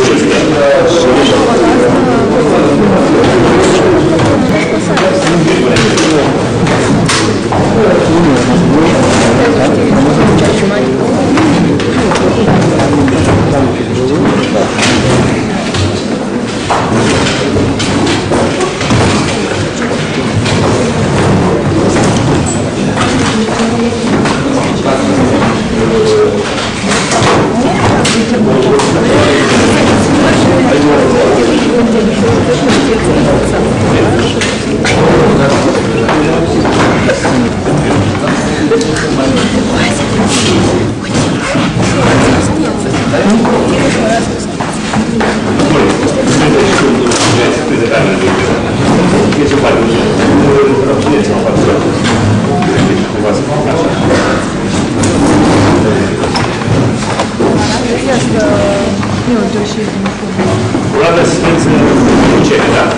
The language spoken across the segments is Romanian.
Urată asistență cere, da?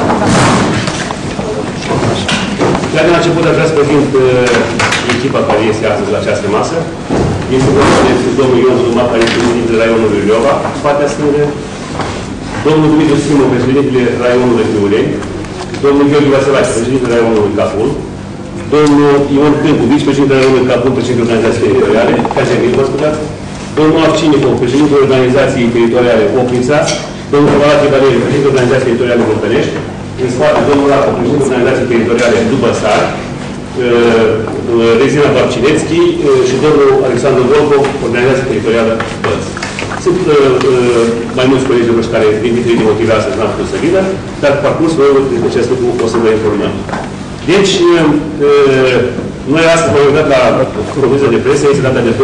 Chiar din început aș vrea să prezint echipa care este astăzi la această masă. Este vorba de domnul Ion Zuma, care este președintele raionului Leova, partea stângă, domnul Dumitru Simu, președintele raionului Friuleni, domnul Gheorghe Vaselache, președintele raionului Capul, domnul Ion Câmpu, vicepreședintele raionului Capul, președintele organizației teritoriale, Casemir, vă spuneați, domnul Avcinicov, președintele organizației teritoriale Oprița, domnul Valate Valeri, președintele organizației teritoriale Vârtănești, în spate, domnul Raco, președintele organizației teritoriale Dubăsar, Rezina Barcinețchi și domnul Alexandru Volkov, organizația teritorială Bălți. Sunt mai mulți colegi de care, din diferite motive, astăzi n-am putut să vină, dar parcursul meu despre acest lucru o să vă informăm. Deci, noi astăzi m-am uitat la conferința de presă, este data de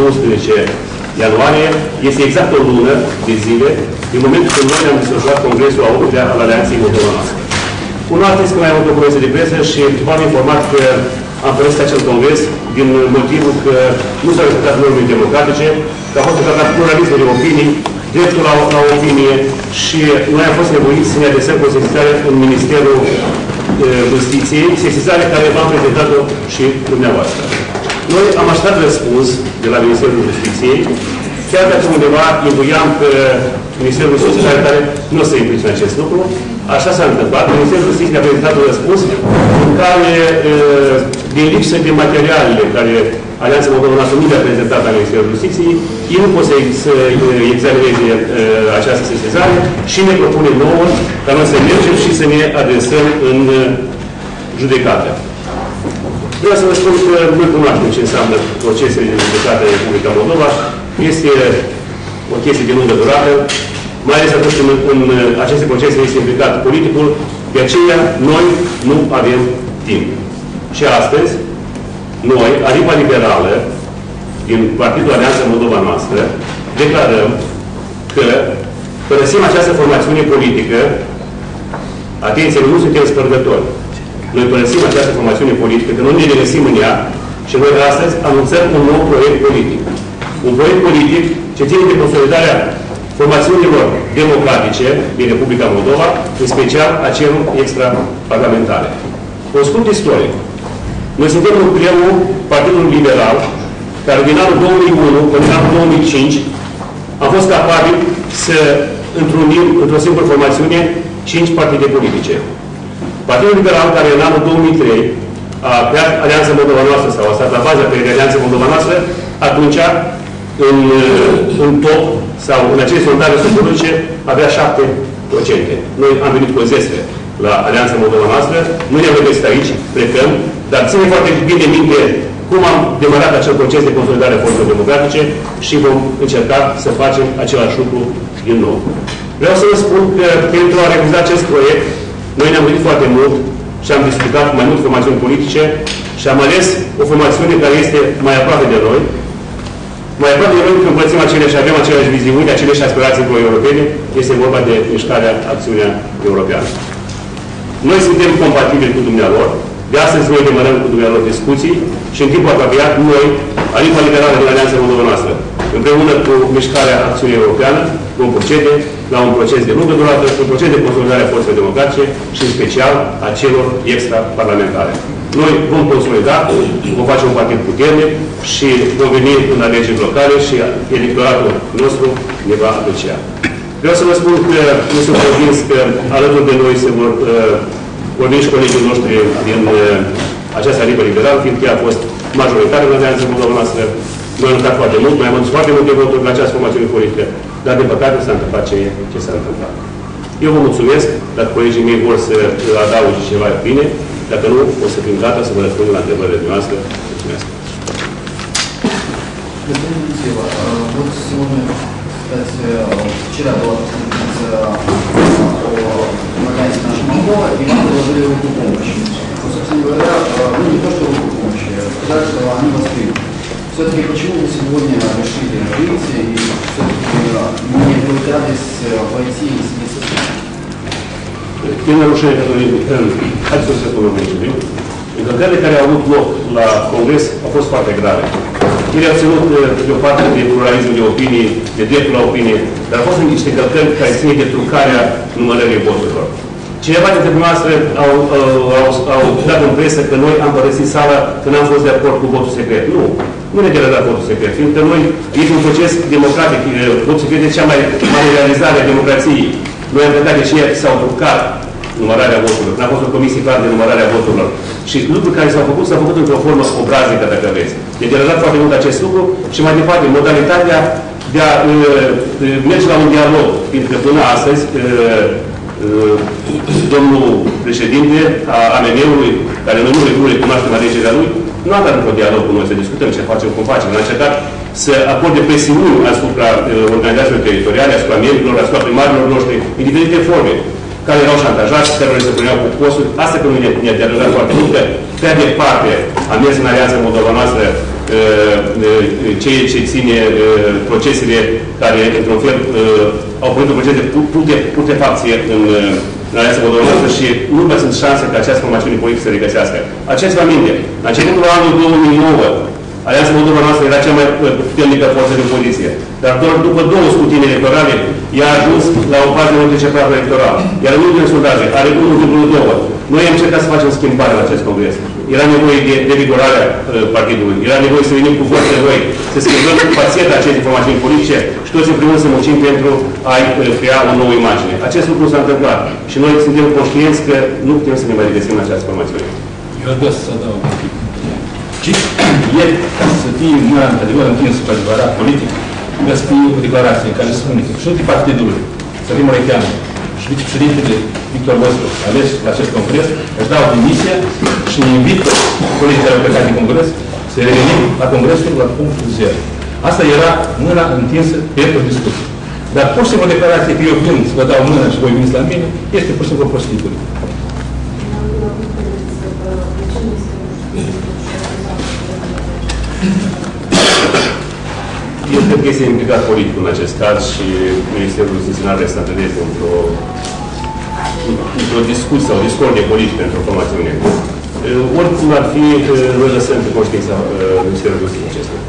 12 ianuarie, este exact o lună de zile, din momentul când noi am desfășurat congresul a 8-lea al Alianței Moldova. Cunoașteți că mai am avut o conferință de presă și v-am informat că am părăsit acel congres din motivul că nu s-au respectat normele democratice, că a fost tratat pluralismul de opinii, dreptul la opinie și noi am fost nevoiți să ne adresăm cu o sesizare în Ministerul Justiției, sesizare care v-am prezentat-o și dumneavoastră. Noi am așteptat răspuns de la Ministerul Justiției, chiar dacă undeva intuiam că Ministerul Justiției care nu o să implice în acest lucru, așa s-a întâmplat. Ministerul Justiției a prezentat un răspuns în care, din lipsă de materialele care Alianța Moldova nu le-a prezentat la Ministerul Justiției, ei nu pot să examineze această sesizare și ne propune nouă ca noi să mergem și să ne adresăm în judecată. Vreau să vă spun că noi cunoaștem ce înseamnă procesele de judecată în Republica Moldova. Este o chestie de lungă durată, mai ales atunci când în aceste procese este implicat politicul, de aceea noi nu avem timp. Și astăzi, noi, Aripa Liberală, din Partidul Alianța Moldova Noastră, declarăm că părăsim această formațiune politică, atenție, nu suntem spărgători. Noi părăsim această formațiune politică, că nu ne regăsim în ea și noi astăzi anunțăm un nou proiect politic. Un proiect politic ce ține de consolidarea formațiunilor democratice din Republica Moldova, în special a celor extraparlamentare. Un scurt istoric. Noi suntem nucleul Partidului Liberal, care din anul 2001 până în anul 2005 am fost capabili să întrunim într-o singură formațiune 5 partide politice. Partidul Liberal, care în anul 2003 a creat Alianța Moldova Noastră, sau a stat la baza pe Alianța Moldova Noastră, atunci, în top, sau în acele sondaje sociologice, avea 7%. Noi am venit cu 10 la Alianța Moldova Noastră, nu ne-am regăsit aici, plecăm, dar ține foarte bine minte cum am demarat acel proces de consolidare a forțelor democratice și vom încerca să facem același lucru din nou. Vreau să vă spun că pentru a realiza acest proiect, noi ne-am gândit foarte mult și am discutat cu mai multe formațiuni politice și am ales o formațiune care este mai aproape de noi. Mai aproape de noi când împărțim aceleași, avem aceleași viziuni, aceleași aspirații pro-europene, este vorba de mișcarea Acțiunea Europeană. Noi suntem compatibili cu dumnealor. De astăzi noi demarăm cu dumnealor discuții și în timpul apropiat, noi, Aripa Liberală din Alianța Moldova Noastră, împreună cu mișcarea Acțiunii Europeană, vom procede la un proces de lungă durată, un proces de consolidare a forțelor democratice și în special a celor extraparlamentare. Noi vom consolida, vom face un partid puternic și vom veni în alegeri locale și electoratul nostru ne va aprecia. Vreau să vă spun că nu sunt convins că alături de noi se vor vorbi și colegii noștri din această aripă liberală, fiindcă ea a fost majoritară în Alianța Moldova noastră. Noi am lucrat foarte mult, noi am adus foarte multe voturi la această formațiune politică, dar din păcate s-a întâmplat ce s-a întâmplat. Eu vă mulțumesc, dacă colegii mei vor să adauge ceva bine, dacă nu, o să fim gata să vă răspundem la întrebările noastre. Mulțumesc. Вот сегодня, кстати, вчера была презентация о вакансии нашего Молдова, и нам предложили руку помощи. Но, собственно говоря, ну не то, что руку помощи, сказали, что они вас примут. Все-таки почему вы сегодня решили выйти и все-таки не попытались войти и смириться с нами? Те нарушения, которые, haideți să spun următorii, încălcările care au avut loc la Congres au fost foarte grave. Ele au ținut de o parte de pluralism de opinii, de dreptul la opinie, dar au fost niște încălcări care ține de trucarea numărării voturilor. Cineva dintre noastre au dat în presă că noi am părăsit sala că n-am fost de acord cu votul secret. Nu ne deranjează votul secret, fiindcă noi, este un proces democratic, votul secret este cea mai mare realizare a democrației. Noi am vedea că și ei s-au trucat numărarea voturilor. N-a fost o comisie clară de numărare a voturilor. Și lucruri care s-au făcut într-o formă obraznică, dacă vreți. Ne deranjează foarte mult acest lucru și mai departe, modalitatea de a merge la un dialog. Pentru că până astăzi, domnul președinte a AMN-ului, care noi nu recunoaștem alegerea lui, nu a dat într-un dialog cu noi să discutăm ce facem, cum facem. A încercat să acorde presiuni asupra organizațiilor teritoriale, asupra membrilor, asupra primarilor noștri, în diferite forme, care erau șantajați, care se puneau cu posturi. Asta că nu ne-a deranjat foarte mult, că prea departe a mers în Alianța Moldova noastră ceea ce ține procesele care, într-un fel, au pornit un proces de putrefacție în Alianța Moldova noastră și nu mai sunt șanse ca această formațiune politică să regăsească. Acest aminte, la începutul anului 2009, Alianța Moldova noastră era cea mai puternică forță de opoziție. Dar doar după 2 scrutine electorale, ea a ajuns la o fază de trece pragul electoral. Iar în ultimele sondaje are 1,2. Noi am încercat să facem schimbare la acest congres. Era nevoie de revigorarea partidului. Era nevoie să venim cu forțe noi, să schimbăm fațeta acestei formațiuni politice și toți împreună să muncim pentru a crea o nouă imagine. Acest lucru s-a întâmplat. Și noi suntem conștienți că nu putem să ne mai regăsim în această formațiune. Eu aș vrea să adaug un pic. El, ca să fie mai într-adevăr întins cu adevărat politic, trebuie să fie o declarație care spune că președintele partidului, Sărim Orecheanu, și vicepreședintele Victor Vostru, ales la acest congres, își dau demisia și ne invită colegii care au plecat din congres să revenim la congresul la punctul 0. Asta era mâna întinsă pentru discuție. Dar pur și simplu o declarație că eu vin să vă dau mâna și voi veniți la mine, este pur și simplu o prostie. Eu cred că este implicat politic în acest caz și Ministerul Justiției n-ar vrea să întâlnește într-o discuție sau discordie politică într-o formațiune. Oricum ar fi, noi lăsăm pe conștiința Ministerului Justiției acesta.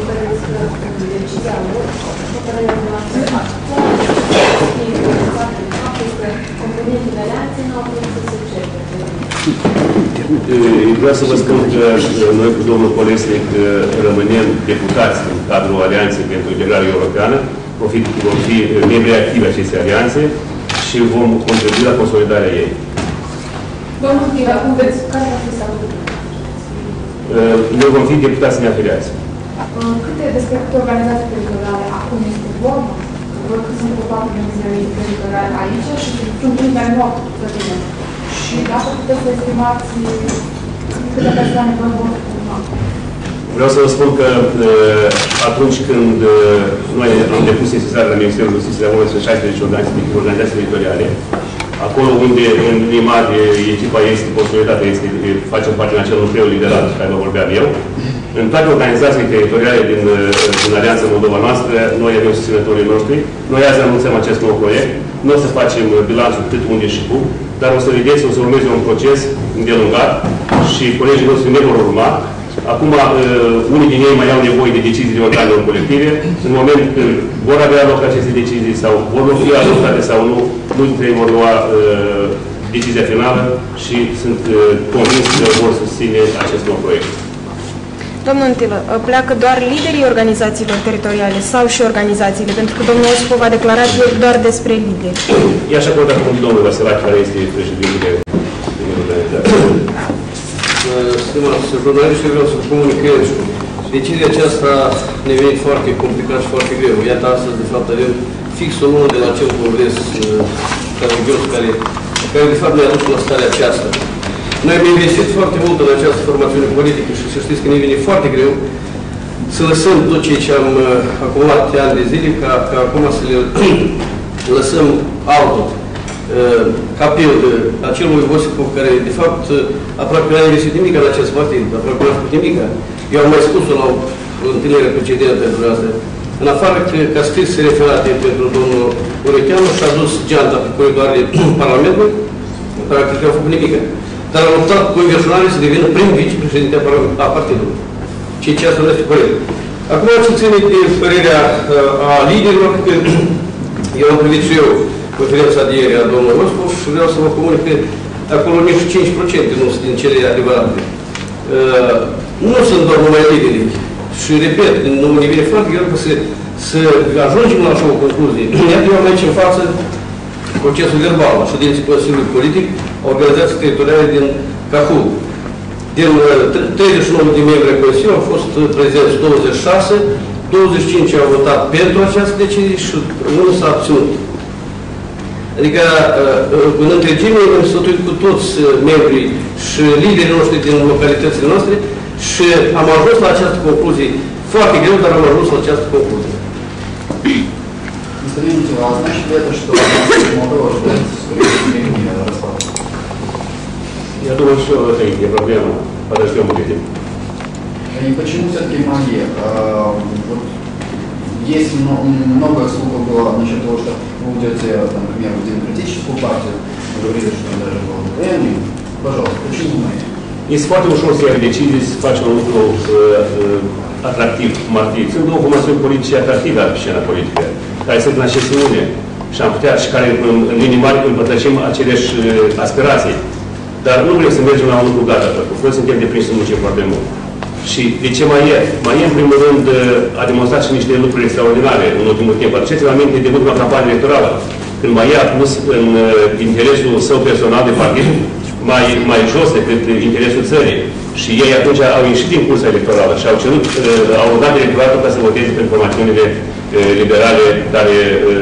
Vreau să vă spun că noi cu domnul Colesnic rămânem deputați în cadrul Alianței pentru Integrare Europeană, vom fi membri activi acestei alianțe și vom contribui la consolidarea ei. Domnul Tira, cum veți? Care va fi statutul? Noi vom fi deputați neafiliați. Despre câte organizații teritoriale acum este vorba? Văd că sunt ocupate organizații teritoriale aici și sunt unii care nu au putut să vină. Și dacă puteți să estimați câte persoane vă vor urma? Vreau să vă spun că atunci când noi am depus sesizarea la Ministerul Justiției la momentul 16 organizații teritoriale, acolo unde în lima de echipa este consolidată, facem parte din acel nucleu liberal de care vă vorbeam eu, în toate organizațiile teritoriale din Alianța Moldova noastră, noi avem susținătorii noștri. Noi azi anunțăm acest nou proiect. Nu o să facem bilanțul cât, unde și cum, dar o să vedeți, o să urmeze un proces îndelungat și colegii noștri ne vor urma. Acum, unii din ei mai au nevoie de decizii de organelor colective. În moment când vor avea loc aceste decizii sau vor fi adoptate sau nu, mulți dintre ei vor lua decizia finală și sunt convins că vor susține acest nou proiect. Domnul Întilă, pleacă doar liderii organizațiilor teritoriale sau și organizațiile? Pentru că domnul Osipov a declarat doar despre lideri. I-aș acorda cuvântul domnului Vasilache, care este președintele organizației. Stimați jurnaliști, vreau să comunicez. Decizia aceasta ne vine foarte complicat și foarte greu. Iată, astăzi, de fapt, avem fix o lună de la acel congres care de fapt ne-a dus la starea aceasta. Noi am investit foarte mult în această formațiune politică și să știți că ne vine foarte greu să lăsăm tot ceea ce am acumulat ani de zile, ca acum să le lăsăm altul. Ca pildă, acelui Osipov care, de fapt, aproape n-a investit nimic în acest partid, aproape n-a făcut nimic. Eu am mai spus-o la o întâlnire precedentă pentru asta. În afară că ca scris referate pentru domnul Urecheanu și-a dus geanta pe coridoarele Parlamentului, practic nu a făcut nimic. Dar a luptat cu inversionare să devină prim vicepreședinte a partidului. Ceea ce asta nu este corect. Acum, ce ține de părerea a liderilor, că eu am privit și eu conferința de ieri a domnului Osipov și vreau să vă comunic că acolo nici 5% nu sunt din cele adevărate. Nu sunt doar numai liderii. Și, repet, nu ne vine foarte greu să ajungem la așa o concluzie. Iată, eu am aici în față procesul verbal a ședinței Consiliului Politic a organizației teritoriale din Cahul. Din 39 de membri ai Consiliului au fost prezenți 26, 25 au votat pentru această decizie și unul s-a abținut. Adică, în întregime, am sfătuit cu toți membrii și liderii noștri din localitățile noastre și am ajuns la această concluzie. Foarte greu, dar am ajuns la această concluzie. Господин Митила, а значит ли это, что Молдова ожидается скорее времени распада? Я думаю, что это не проблема. Подождем, увидим. И почему все-таки МАЕ? Вот есть много слухов было насчет того, что вы уйдете, например, в демократическую партию. Вы говорили, что даже было ДН. Пожалуйста, почему МАЕ? Este foarte ușor să iei decizii, să faci un lucru atractiv, martiv. Sunt două formațiuni politice atractive la scena politică, care sunt în accesiune și am putea și care în linii mari împărtășim aceleași aspirații. Dar nu vrem să mergem la un lucru gata, pentru că suntem deprinși să muncim foarte mult. Și de ce mai e? Mai e, în primul rând, a demonstrat și niște lucruri extraordinare în ultimul timp. Aduceți-vă aminte de ultima campanie electorală, când mai a pus în interesul său personal de partid mai jos decât interesul țării. Și ei atunci au ieșit din cursa electorală și au cerut, au rugat electoratul ca să voteze pentru formațiunile liberale care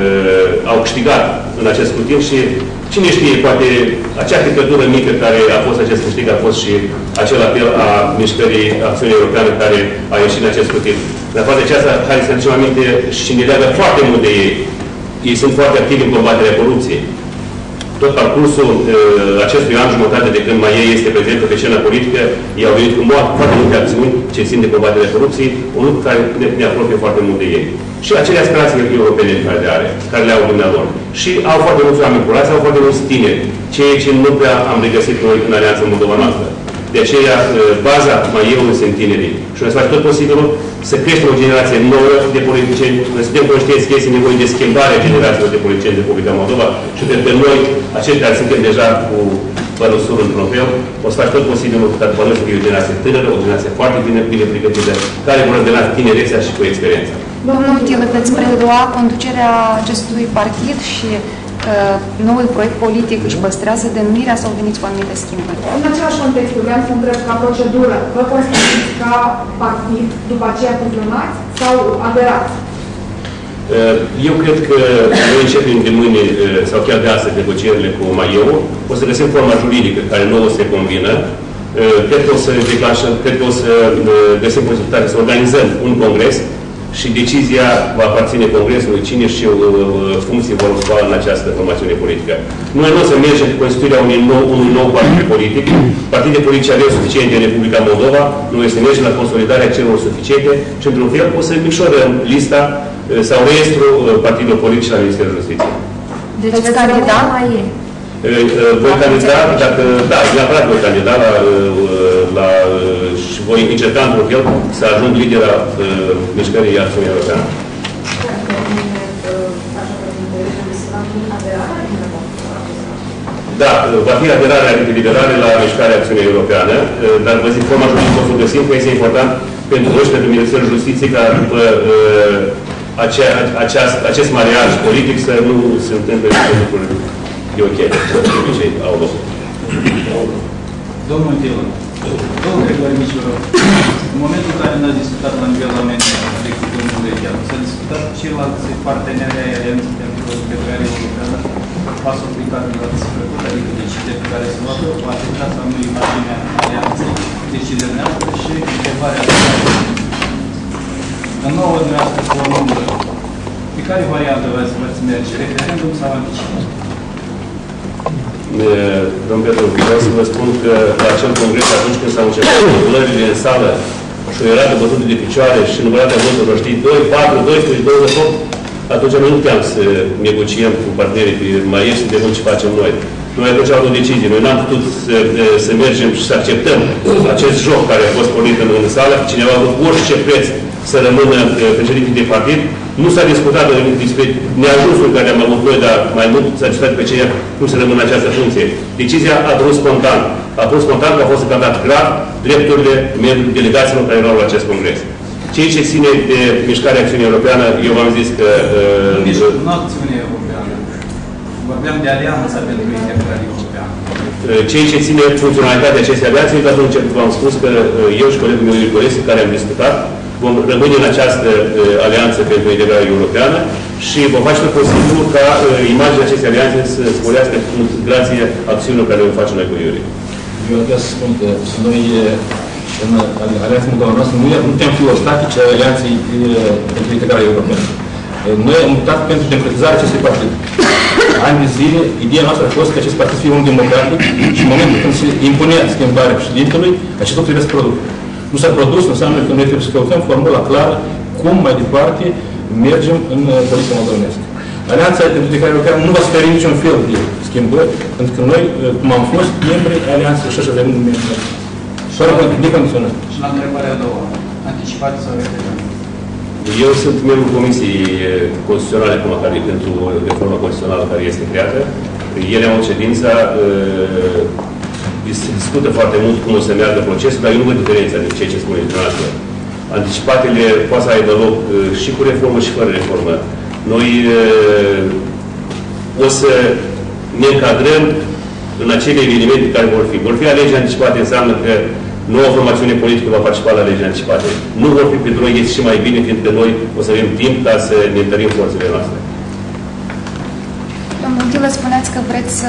au câștigat în acest scrutin și cine știe, poate acea picătură mică care a fost acest câștig a fost și acel apel a mișcării Acțiunii Europeană care a ieșit în acest scrutin. În afară de aceasta, hai să aducem aminte și ne leagă foarte mult de ei. Ei sunt foarte activi în combaterea corupției. Tot parcursul acestui an jumătate de când mai ei este prezentă pe scena politică, ei au venit cu foarte multe acțiuni ce țin de combaterea corupției, un lucru care ne apropie foarte mult de ei. Și acele aspirații europene care le au dumnealor. Și au foarte mulți oameni curați, au foarte mulți tineri, ceea ce nu prea am regăsit noi în Alianța Moldova noastră. De aceea, baza mai eu sunt tinerii. Și noi să facem tot posibilul să creștem o generație nouă de politicieni. Noi suntem conștienți că este nevoie de schimbarea generațiilor de politicieni de Republica Moldova și pentru noi, acești care suntem deja cu părul sur într-un fel, o să faci tot posibilul ca după noi să fie o generație tânără, o generație foarte bine pregătită, care vor rădăna tinerețea și cu experiența. Domnul Întilă, veți prelua conducerea acestui partid și noul proiect politic își păstrează denumirea sau veniți cu anumite schimbări? În același context, vreau să întreb ca procedură, vă constituiți ca partid, după aceea fuzionați sau aderați? Eu cred că noi începem de mâine sau chiar de astăzi negocierile cu Maieu. O să găsim forma juridică care nu o să se convină. Cred că o să declanșăm, cred că o să găsim posibilitatea să organizăm un congres și decizia va aparține Congresului cine și funcții vor lua în această formațiune politică. Noi nu o să mergem cu constituirea unui nou partid politic. Partide politice avem suficiente în Republica Moldova. Noi să mergem la consolidarea celor suficiente și, într-un fel, o să micșorăm lista sau registrul partidelor politice la Ministerul Justiției. Deci veți candida mai e? Voi candida, dacă, da, neapărat voi candida și voi încerca într-un fel să ajung lidera mișcării Acțiunii Europeană. Da, va fi aderarea liberare la mișcarea Acțiunii Europeană, dar vă zic, forma juridică o să găsim, că este important pentru noi și pentru Ministerul Justiției ca după acest mariaj politic să nu se întâmple lucruri de ok, să de obicei au loc. Domnul Tilă, domnul Grigore Miciorov, în momentul în care ne-ați discutat la nivel la decât domnul Legeanu, s-a discutat cu ceilalți parteneri ai Alianței pentru Petrolea Europeană, pasul prin care l-ați făcut, adică decizia pe care s-a luat-o, atentați la noi imaginea Alianței, decizia noastră și întrebarea în nouă dumneavoastră cu o numără. Pe care variantă v-ați merge? Referendum sau anticipat? Domnul Petru, vreau să vă spun că la acel congres, atunci când s-au început lucrările în sală și o erată bătută de picioare și numărarea voturilor, știi, 2, 4, 12, 28, atunci noi nu puteam să negociem cu partenerii mai ieși de mult ce facem noi. Noi atunci am luat o decizie. Noi n-am putut să mergem și să acceptăm acest joc care a fost pornit în sală. Cineva a avut orice preț să rămână președinte de partid. Nu s-a discutat despre neajunsul care am avut noi, dar mai mult s-a discutat pe ceea cum să rămână această funcție. Decizia a fost spontan. A fost spontan că a fost încălcat grav drepturile membrilor delegațiilor care erau la acest congres. Ceea ce ține de Mișcarea Acțiunii Europeană, eu v-am zis că... Nu acțiune europeană. Vorbeam de alianța pentru integrare europeană. Ceea ce ține funcționalitatea acestei alianțe, eu atunci v-am spus că eu și colegul meu Iuliu care am discutat, vom rămâne în această alianță pentru integrare europeană și vom face tot posibil ca imaginea acestei alianțe să sporească grație acțiunilor care le facem noi cu Iuliu. Eu vreau să spun că noi în Alianța Moldova noastră nu putem fi ostatice alianței pentru integrare europeană. Noi am luptat pentru democratizarea acestui partid. Ani de zile, ideea noastră a fost că acest partid fie un democratic și în momentul când se impunea schimbarea președintelui, acest lucru trebuie să producă. Nu s-a produs, înseamnă că noi trebuie să căutăm formula clară cum mai departe mergem în politica moldovenească. Alianța pentru integrare europeană nu va să oferi niciun fel de schimbări, pentru că noi, cum am fost membri alianței și așa de mult membri. Doar necondiționat. Și la întrebarea a doua, anticipați sau referendum? Eu sunt membrul Comisiei Constituționale pentru reforma constituțională care este creată. Ele au ședința, se discută foarte mult cum o să meargă procesul, dar eu nu văd diferența de ceea ce spuneți dumneavoastră. Anticipatele poate să aibă loc și cu reformă și fără reformă. Noi o să ne încadrăm în acele evenimente care vor fi. Vor fi alegeri anticipate, înseamnă că noua formațiune politică va participa la alegeri anticipate. Nu vor fi pentru noi este și mai bine, fiindcă noi o să avem timp ca să ne întărim forțele noastre. Domnul Tilă, spuneați că vreți să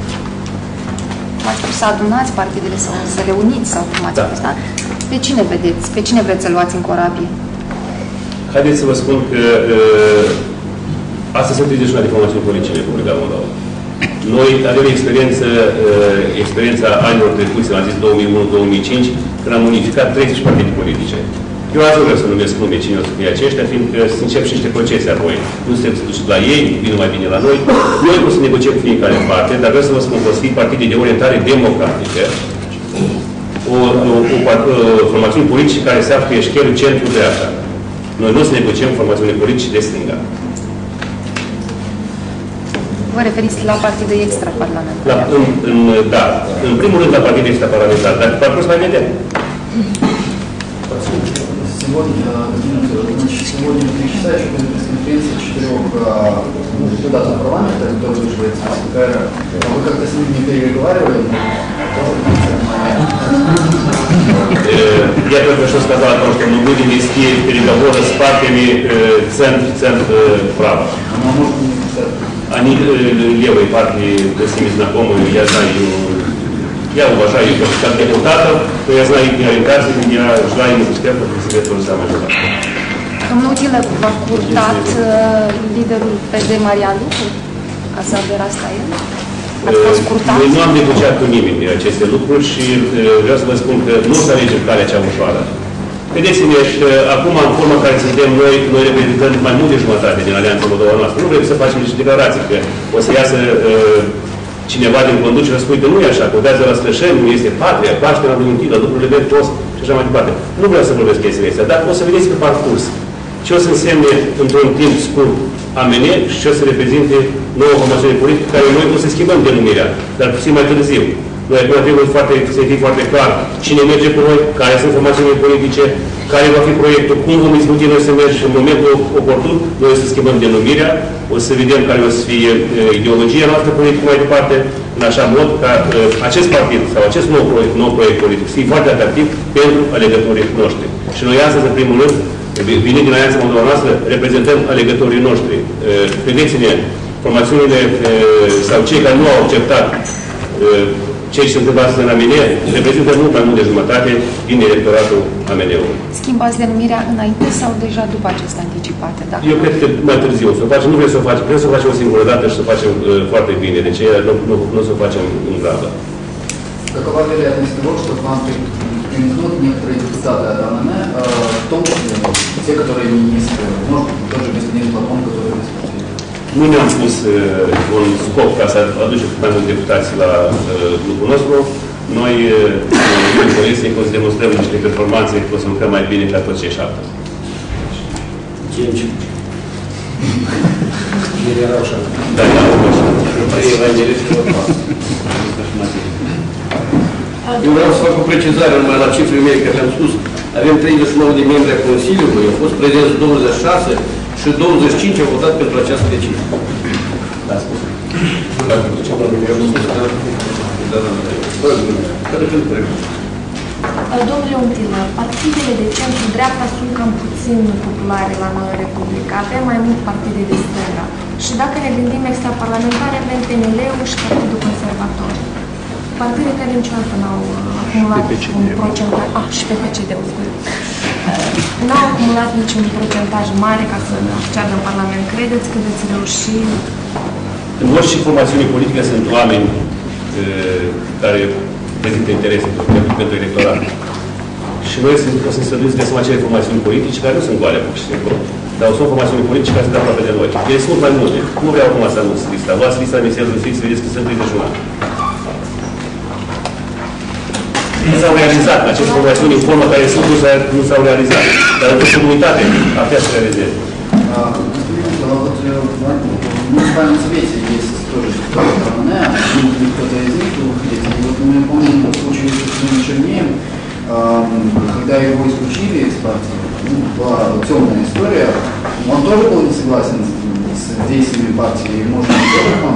să adunați partidele sau să le uniți sau cum ați spus, da? Pe cine vedeți? Pe cine vreți să luați în corabie? Haideți să vă spun că astăzi sunt 31 de formațiuni politice în Republica Moldova. Noi avem experiența anilor trecuți, am zis 2001-2005, când am unificat 30 partide politice. Eu azi nu vreau să numesc nume cine o să fie aceștia, fiindcă se încep și niște procese apoi. Nu se duce la ei, vin mai bine la noi. Noi o să negociem cu fiecare parte, dar vreau să vă spun că o să fie partide de orientare democratică, o formațiune politice care se află pe eșchelul centru-dreapta. Noi nu o să negociem formațiune politice de stânga. Vă referiți la partide extraparlamentare? Da. În primul rând la partide extraparlamentare, dar pe parcurs mai vedem. Сегодня потрясающая пресс-конференция 4 депутатов парламента, которые вышли из СКР. Вы как-то с ними не переговаривали? Я только что сказал о том, что мы будем вести переговоры с партиями центр-права. Они левые партии, с ними знакомы, я знаю, я уважаю их как депутатов, но я знаю их ориентацию, я желаю им успеха, для себя то же самое желаю. Domnul Tilă, v-a curtat liderul PD Marian Lupu ca să aderați la el? Ați fost curtat? Noi nu am negociat cu nimeni aceste lucruri și vreau să vă spun că nu o să alegem calea cea ușoară. Vedeți-ne, acum, în forma în care suntem noi reprezentăm mai mult de jumătate din Alianța Moldova noastră. Nu vrem să facem niște declarații, că o să iasă cineva din conducere să spui că nu e așa, că udează la strășeni, nu este patria, Paștera lui Untilă, lucrurile merg toți și așa mai departe. Nu vreau să vorbesc chestiile astea, dar o să vedeți pe parcurs ce o să însemne într-un timp scurt AMN și ce o să reprezinte nouă formațiune politică, care noi o să schimbăm denumirea, dar puțin mai târziu. Noi acum trebuie să fie foarte clar cine merge cu noi, care sunt formațiunile politice, care va fi proiectul, cum vom izbuti noi să mergem în momentul oportun, noi o să schimbăm denumirea, o să vedem care o să fie ideologia noastră politică mai departe, în așa mod ca acest partid sau acest nou proiect politic să fie foarte atractiv pentru alegătorii noștri. Și noi astăzi, în primul rând, venind din Alianța Moldova noastră, reprezentăm alegătorii noștri. Credeți-ne, formațiunile sau cei care nu au acceptat ce se întâmplă astăzi în AMN reprezintă mult mai mult de jumătate din electoratul AMN-ului. Schimbați denumirea înainte sau deja după aceste anticipate? Dacă... Eu cred că mai târziu o să o facem. Nu vrem să o facem. Vrem să o facem o singură dată și să o facem foarte бine. Deci nu o să o facем în grabă. Какова вероятность того, что к вам примкнут некоторые депутаты от АМН, в том числе те, которые министры, может быть, тот же господин Платон, который выступил? Nu ne-am spus un scop ca să aducem mai mulți deputați la grupul nostru. Noi, în coaliție, o să demonstrăm niște performanțe, că o să lucrăm mai bine ca toți cei 7. 5. Erau 7. Da, erau 7. Eu vreau să fac o precizare numai la cifrele mele, că am spus, avem 39 de membri a Consiliului, au fost prezenți 26 și 25 au votat pentru această decizie. Da, spus. Domnule Untilă, partidele de centru-dreapta sunt cam puțin populare la Noua Republică. Avem mai mult partide de stânga. Și dacă ne gândim extraparlamentare, avem PNL-ul și Partidul Conservator. Partide care niciodată n-au acumulat un procentaj... și PPCD-ul, n-au acumulat niciun procentaj mare ca să aceadă în Parlament. Credeți că veți reuși? În orice formațiune politică sunt oameni care prezintă interese pentru electorat. Și noi o să străduim să găsim acele formațiuni politice care nu sunt goale, pur și simplu. Dar sunt formațiuni politice care sunt aproape de noi. Ele sunt mai multe. Nu vreau acum să anunț lista. Luați lista Ministerului Justiției, să vedeți că sunt 31. Nu s-au realizat aceste formațiuni în formă care sunt, nu s-au realizat. Dar în comunitate ar putea să realizeze. В муниципальном совете есть тоже АМН, кто-то из них выходит. И вот мы помним случай с Константином Чернеем, когда его исключили из партии, была темная история. Он тоже был не согласен с действиями партии, и можно тоже к вам?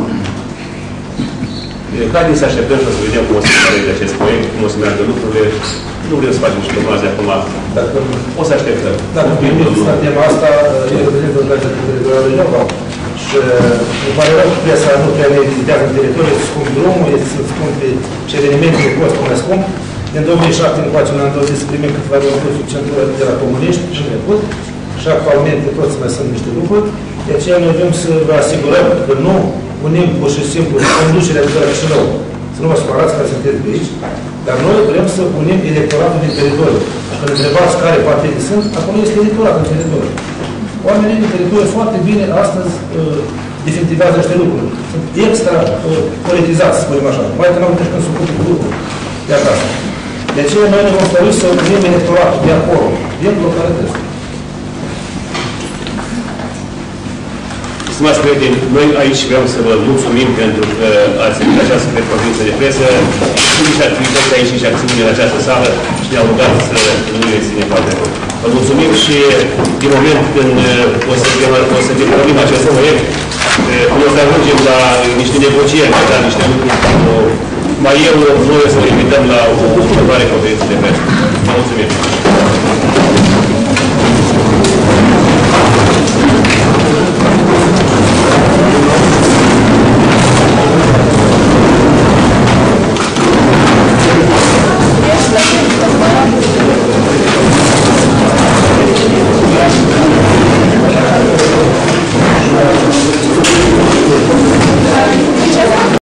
Haideți să așteptăm și să vedem cum o să meargă acest proiect, cum o să meargă lucrurile. Nu vrem să facem și prognozii acum. O să așteptăm. Dacă nu tema asta, e reprezintă o carte teritorială de Nova. Și îmi pare rău că presa nu prea ne vizitează în teritoriu, să scump drumul, să scumpe și evenimentele cost mai scump. Din 2007 încoace ne-am dorit să primim câteva lucruri centrale de la comuniști și în trecut. Și actualmente toți mai sunt niște lucruri. De aceea noi vrem să vă asigurăm că nu unim pur și simplu conducerea de la Chișinău. Să nu vă supărați că sunteți de aici. Dar noi vrem să unim electoratul din teritoriu. Când întrebați care partide sunt, acolo este electorat în teritoriu. Oamenii din teritoriu foarte bine astăzi definitivează niște lucruri. Sunt extra politizați, să spunem așa. Mai că n-au uitat când se ocupă cu lucruri de acasă. De aceea noi ne vom stări să unim electoratul de acolo, din localități. Stimați prieteni, noi aici vreau să vă mulțumim pentru că ați venit la această conferință de presă. Sunt niște activități aici, niște acțiuni în această sală și ne-au rugat să nu le ținem foarte mult. Vă mulțumim și din moment când o să depornim acest proiect, o să ajungem la niște negocieri, la niște lucruri. Mai eu, noi o să le invităm la o următoare conferință de presă. Vă mulțumim!